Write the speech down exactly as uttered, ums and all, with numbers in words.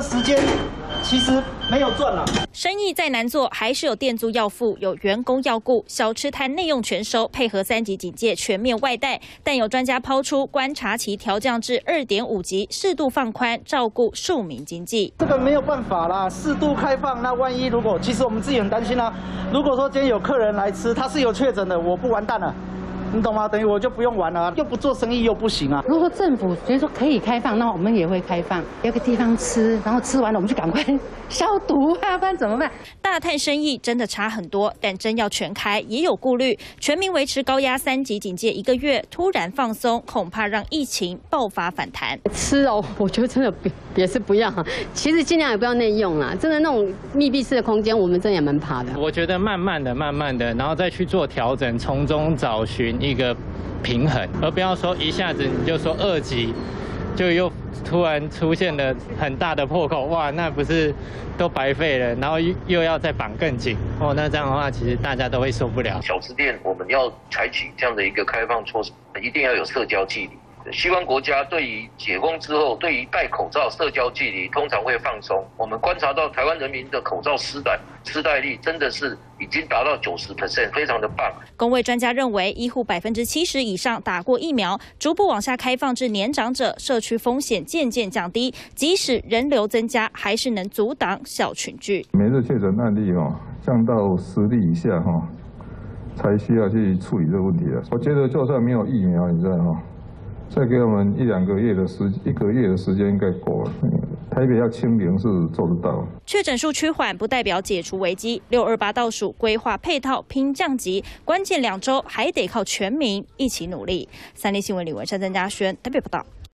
时间其实没有赚了。 生意再难做，还是有店租要付，有员工要顾，小吃摊内用全收，配合三级警戒全面外带。但有专家抛出观察期调降至二点五级，适度放宽，照顾庶民经济。 这个没有办法啦，适度开放。那万一如果，其实我们自己很担心啊。如果说今天有客人来吃，他是有确诊的，我不完蛋了。 你懂吗？等于我就不用玩了，又不做生意又不行啊。 如果说政府觉得说可以开放，那我们也会开放，有个地方吃，然后吃完了我们就赶快消毒啊，不然怎么办？ 大摊生意真的差很多，但真要全开也有顾虑。全民维持高压三级警戒一个月，突然放松，恐怕让疫情爆发反弹。 吃哦，我觉得真的也是不要，其实尽量也不要内用啦。真的那种密闭式的空间，我们真的也蛮怕的。 我觉得慢慢的、慢慢的，然后再去做调整，从中找寻 一个平衡，而不要说一下子你就说二级，就又突然出现了很大的破口，哇，那不是都白费了，然后又要再绑更紧，哦，那这样的话，其实大家都会受不了。 小吃店我们要采取这样的一个开放措施，一定要有社交距离。 西方国家对于解封之后，对于戴口罩、社交距离通常会放松。我们观察到台湾人民的口罩施戴施戴率真的是已经达到九十 percent， 非常的棒。 公卫专家认为，医护百分之七十以上打过疫苗，逐步往下开放至年长者，社区风险渐渐降低。即使人流增加，还是能阻挡小群聚。 每日确诊案例哦降到十例以下哈、哦，才需要去处理这个问题了。我觉得就算没有疫苗，你知道哈。 再给我们一两个月的时，一个月的时间应该够了。台北要清零是做得到。 确诊数趋缓不代表解除危机。六二八倒数，规划配套拼降级，关键两周还得靠全民一起努力。三立新闻李文山、曾嘉轩台北报道。